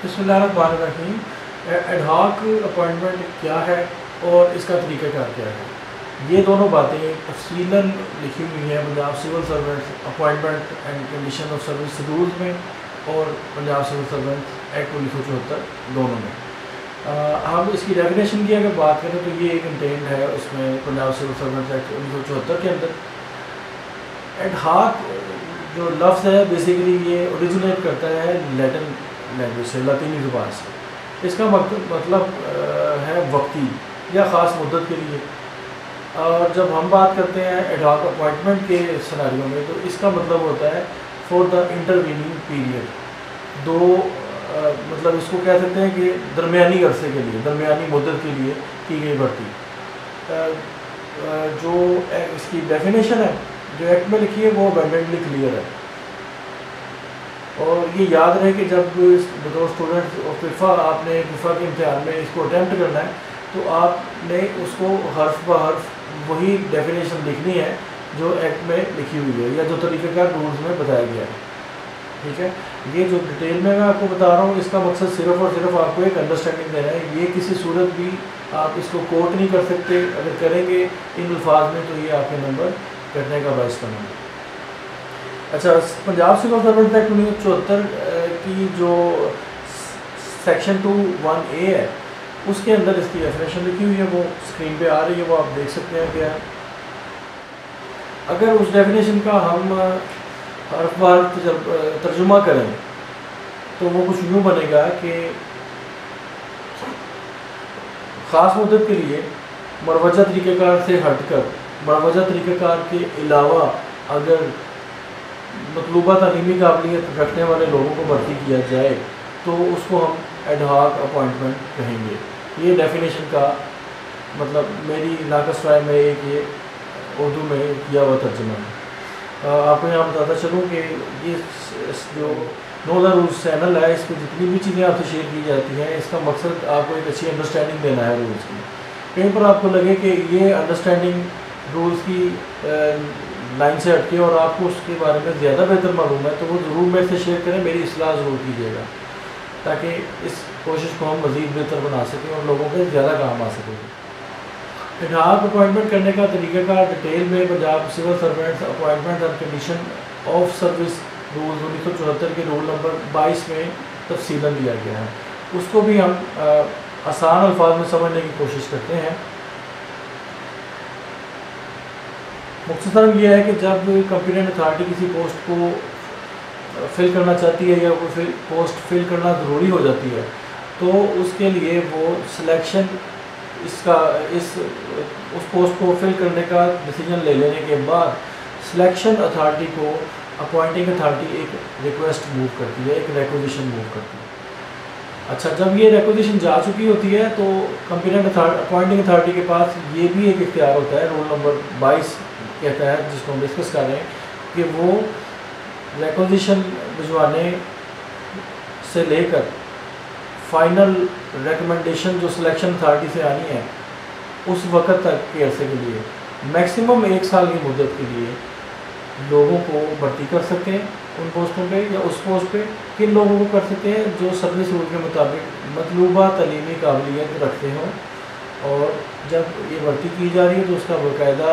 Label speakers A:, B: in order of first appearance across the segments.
A: बिस्मिल्लाहिर्रहमानिर्रहीम। Ad hoc appointment क्या है और इसका तरीक़ा कार क्या है, ये दोनों बातें तफसीलन लिखी हुई हैं Punjab civil servants appointment and condition of service rules में और पंजाब सिविल सर्वेंट्स एक्ट 1974 दोनों में। हम इसकी डेफिनेशन की अगर बात करें तो ये कंटेंट है उसमें पंजाब सिविल सर्वेंट्स एक्ट 1974 के अंदर। एडहॉक जो लफ्ज़ है बेसिकली ये ओरिजिनेट करता है लैटिन लैंग्वेज से, लातीनी ज़ुबान से। इसका मतलब है वक्ती या ख़ास मुद्दत के लिए। और जब हम बात करते हैं एडहॉक अपॉइंटमेंट के सिनेरियो में तो इसका मतलब होता है फॉर द इंटरवीनिंग पीरियड। दो मतलब इसको कह सकते हैं कि दरमियानी अरसे के लिए, दरमियानी मुद्दत के लिए की गई भर्ती। जो इसकी डेफिनेशन है जो एक्ट में लिखी है वो अबेंडेंटली क्लियर है। और ये याद रहे कि जब बतौर स्टूडेंट और फिफा आपने फिफा के इम्तिहान में इसको अटैम्प्ट करना है तो आपने उसको हर्फ ब हर्फ वही डेफिनेशन लिखनी है जो एक्ट में लिखी हुई है या जो तरीक़ेकार रूल्स में बताया गया है। ठीक है, ये जो डिटेल में मैं आपको बता रहा हूँ इसका मकसद सिर्फ़ और सिर्फ आपको एक अंडरस्टैंडिंग देना है। ये किसी सूरत भी आप इसको कोट नहीं कर सकते, अगर करेंगे इन अल्फाज में तो ये आपके नंबर कटने का बायस बनेंगे। अच्छा, पंजाब सिविल सर्वेंट्स एक्ट 1974 की जो सेक्शन 2(1)A है उसके अंदर इसकी डेफिनेशन लिखी हुई है, वो स्क्रीन पे आ रही है, वो आप देख सकते हैं क्या है। अगर उस डेफिनेशन का हम हर्फ ब हर्फ तर्जुमा करें तो वो कुछ यूँ बनेगा कि ख़ास मुद्दत के लिए मरवजा तरीक़ेकार से हटकर मरवजा तरीक़ेकार के अलावा अगर मतलूबा तालीमी काबिलियत रखने वाले लोगों को भर्ती किया जाए तो उसको हम एडहॉक अपॉइंटमेंट कहेंगे। ये डेफिनेशन का मतलब मेरी नाकस राय में एक ये उर्दू में किया हुआ तर्जुमा है। आपको यहाँ बताता चलूँ कि ये जो नो द रूल्स चैनल है इस पर जितनी भी चीज़ें आपसे शेयर की जाती हैं इसका मकसद आपको एक अच्छी अंडरस्टैंडिंग देना है रूल्स की। कहीं पर आपको लगे कि ये अंडरस्टैंडिंग रूल्स की लाइन से हटके और आपको उसके बारे में ज़्यादा बेहतर मालूम है तो वो ज़रूर मेरे से शेयर करें, मेरी इस्लाह ज़रूर कीजिएगा ताकि इस कोशिश को हम मज़ीद बेहतर बना सकें और लोगों के ज़्यादा काम आ सकें। एडहॉक अपॉइंटमेंट करने का तरीक़ा डिटेल में Punjab civil servants appointment and condition of service rules 1974 के रूल नंबर 22 में तफसीलन दिया गया है। उसको भी हम आसान अल्फाज में समझने की कोशिश करते हैं। मुख्तसरन ये है कि जब कॉम्पिटेंट अथॉरिटी किसी पोस्ट को फिल करना चाहती है या कोई पोस्ट फिल करना ज़रूरी हो जाती है तो उसके लिए वो सिलेक्शन उस पोस्ट को फिल करने का डिसीजन ले लेने के बाद सिलेक्शन अथॉरिटी को अपॉइंटिंग अथॉरिटी एक रिक्वेस्ट मूव करती है, एक रिक्विजिशन मूव करती है। अच्छा, जब ये रिक्विजिशन जा चुकी होती है तो कॉम्पिटेंट अपॉइंटिंग अथॉरिटी के पास ये भी एक इख्तियार होता है, रूल नंबर 22 कहता है जिसको हम डिस्कस कर रहे हैं कि वो रिक्विजिशन भिजवाने से लेकर फाइनल रिकमेंडेशन जो सिलेक्शन अथॉरिटी से आनी है उस वक्त तक के अरसे के लिए मैक्सिमम 1 साल की मुद्दत के लिए लोगों को भर्ती कर सकें उन पोस्टों पे या उस पोस्ट पे। किन लोगों को कर सकते हैं जो सर्विस रूल के मुताबिक मतलूबा तालीमी काबिलियत रखते हों। और जब ये भर्ती की जा रही है तो उसका बाकायदा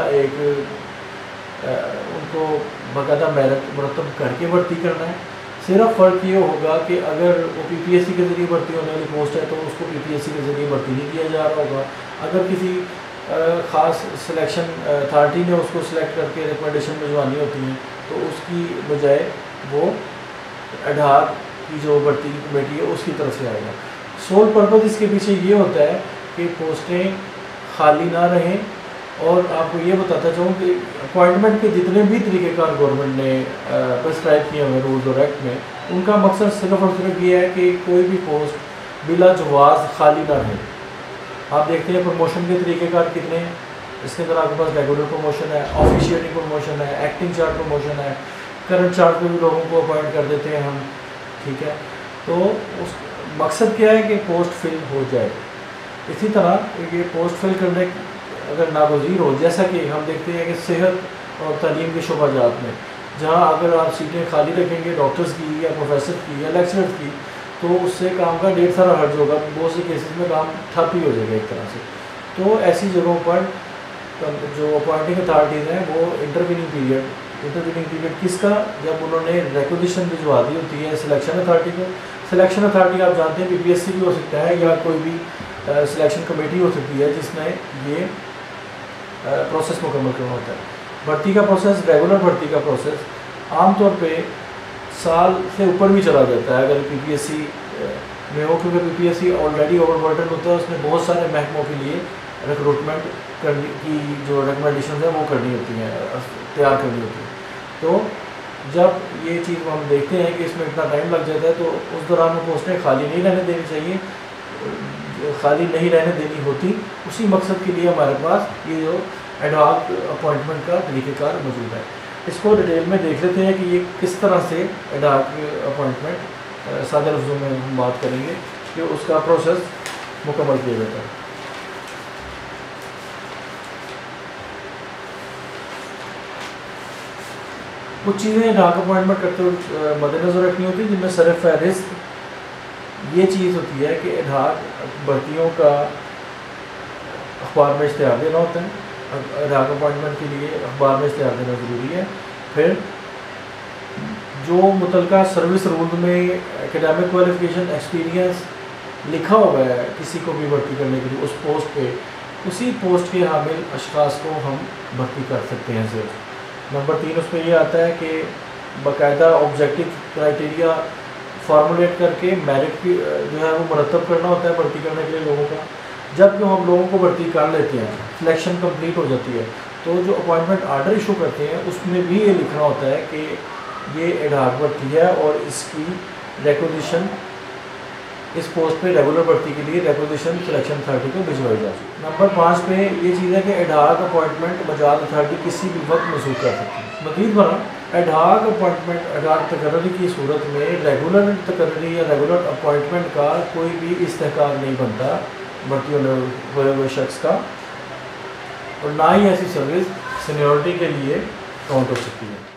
A: उनको बाकायदा मेरिट मुरतब करके भर्ती करना है। सिर्फ फ़र्क ये होगा कि अगर वो PPSC के ज़रिए भर्ती होने वाली पोस्ट है तो उसको PPSC के ज़रिए भर्ती नहीं किया जा रहा होगा। अगर किसी ख़ास सिलेक्शन अथॉरिटी ने उसको सिलेक्ट करके रिकमेंडेशन भिजवानी होती हैं तो उसकी बजाय वो एडहॉक की जो भर्ती कमेटी है उसकी तरफ से आएगा। सोल पर्पज़ इसके पीछे ये होता है कि पोस्टें खाली ना रहें। और आपको ये बताता चाहूँ कि अपॉइंटमेंट के जितने भी तरीक़ेकार गवर्नमेंट ने प्रिस्क्राइब किए हुए रूल्स और एक्ट में उनका मकसद सिर्फ और सिर्फ ये है कि कोई भी पोस्ट बिला जवाज़ खाली ना रहे। आप देखते हैं प्रमोशन के तरीक़ेकार कितने हैं, इसके अंदर आपके पास रेगुलर प्रमोशन है, ऑफिशिएटिंग प्रमोशन है, एक्टिंग चार्ज प्रमोशन है, करंट चार्ज पे भी लोगों को अपॉइंट कर देते हैं हम। ठीक है, तो उस मकसद क्या है कि पोस्ट फिल हो जाए। इसी तरह ये पोस्ट फिल करने अगर नागज़ीर हो, जैसा कि हम देखते हैं कि सेहत और तालीम के शोबाजात में जहाँ अगर आप सीटें खाली रखेंगे डॉक्टर्स की या प्रोफेसर की या लेक्चरर्स की तो उससे काम का ढेर सारा हर्ज होगा, बहुत से केसेस में काम ठप ही हो जाएगा एक तरह से। तो ऐसी जगहों पर जो अपॉइंटिंग अथॉरिटीज़ हैं वो इंटरवीनिंग पीरियड किसका, जब उन्होंने रिक्विजिशन भिजवा दी होती है सिलेक्शन अथॉरिटी को। सिलेक्शन अथॉरिटी आप जानते हैं PPSC भी हो सकता है या कोई भी सिलेक्शन कमेटी हो सकती है जिसमें ये प्रोसेस मुकम्मल करना होता है। भर्ती का प्रोसेस, रेगुलर भर्ती का प्रोसेस आमतौर पे साल से ऊपर भी चला जाता है अगर PPSC में हो, क्योंकि PPSC ऑलरेडी ओवरबर्डन होता है, उसमें बहुत सारे महकमों के लिए रिक्रूटमेंट करने की जो रिकमेंडेशन है वो करनी होती हैं, तैयार करनी होती है। तो जब ये चीज़ हम देखते हैं कि इसमें इतना टाइम लग जाता है तो उस दौरान वो पोस्टें खाली नहीं रहने देनी चाहिए, खाली नहीं रहने देनी होती। उसी मकसद के लिए हमारे पास ये जो एडहॉक अपॉइंटमेंट का तरीक़ेकार मौजूद है। इसको डिटेल में देख लेते हैं कि ये किस तरह से एडहॉक अपॉइंटमेंट सादे लफ्ज़ों में हम बात करेंगे कि उसका प्रोसेस मुकम्मल किया जाता है। कुछ चीज़ें एडहॉक अपॉइंटमेंट करते हुए मद्देनज़र रखनी होती है, जिनमें सर फहरिस्त ये चीज़ होती है कि एडहॉक भर्तियों का अखबार में इश्तिहार देना होता है। एडहॉक अपॉइंटमेंट के लिए अखबार में इश्तिहार देना ज़रूरी है। फिर जो मुतलका सर्विस रूल में एकेडमिक क्वालिफिकेशन, एक्सपीरियंस लिखा हुआ है किसी को भी भर्ती करने के लिए उस पोस्ट पे, उसी पोस्ट के हामिल अशख़ास को हम भर्ती कर सकते हैं सिर्फ। नंबर 3 उस पर यह आता है कि बाकायदा ऑब्जेक्टिव क्राइटेरिया फार्मूलेट करके मेरिट की जो है वो मरतब करना होता है भर्ती करने के लिए लोगों का। जब जो हम लोगों को भर्ती कर लेते हैं, सिलेक्शन कंप्लीट हो जाती है, तो जो अपॉइंटमेंट आर्डर इशू करते हैं उसमें भी ये लिखना होता है कि ये एडहॉक भर्ती है और इसकी रिक्विजिशन इस पोस्ट पे रेगुलर भर्ती के लिए रिक्विजिशन सिलेक्शन अथॉरिटी को भिजवाई जा सकती है। नंबर 5 पे ये चीज़ है कि एडहॉक अपॉइंटमेंट मजाज अथॉरिटी किसी भी वक्त मंसूख कर सकती है। मज़ीद बना एडहॉक अपॉइंटमेंट, एडहॉक तकर्री की सूरत में रेगुलर तकर्री या रेगुलर अपॉइंटमेंट का कोई भी इस्तेहकाक नहीं बनता भर्ती होने हुए शख्स का, और ना ही ऐसी सर्विस सीनियरिटी के लिए काउंट हो सकती है।